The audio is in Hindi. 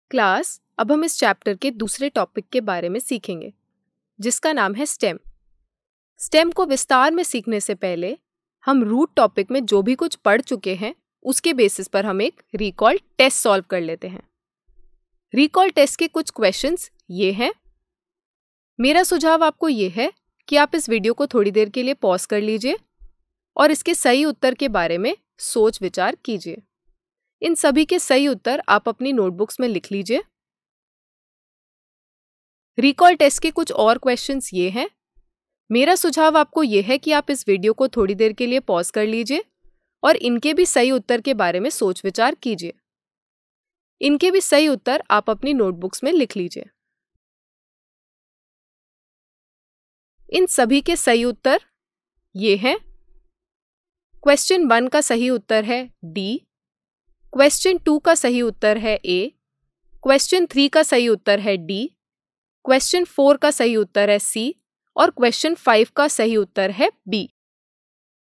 क्लास, अब हम इस चैप्टर के दूसरे टॉपिक के बारे में सीखेंगे जिसका नाम है स्टेम। स्टेम को विस्तार में सीखने से पहले हम रूट टॉपिक में जो भी कुछ पढ़ चुके हैं उसके बेसिस पर हम एक रिकॉल टेस्ट सॉल्व कर लेते हैं। रिकॉल टेस्ट के कुछ क्वेश्चंस ये हैं। मेरा सुझाव आपको ये है कि आप इस वीडियो को थोड़ी देर के लिए पॉज कर लीजिए और इसके सही उत्तर के बारे में सोच विचार कीजिए। इन सभी के सही उत्तर आप अपनी नोटबुक्स में लिख लीजिए। रिकॉल टेस्ट के कुछ और क्वेश्चंस ये हैं। मेरा सुझाव आपको ये है कि आप इस वीडियो को थोड़ी देर के लिए पॉज कर लीजिए और इनके भी सही उत्तर के बारे में सोच विचार कीजिए। इनके भी सही उत्तर आप अपनी नोटबुक्स में लिख लीजिए। इन सभी के सही उत्तर ये हैं। क्वेश्चन 1 का सही उत्तर है डी। क्वेश्चन 2 का सही उत्तर है ए। क्वेश्चन 3 का सही उत्तर है डी। क्वेश्चन 4 का सही उत्तर है सी और क्वेश्चन 5 का सही उत्तर है बी।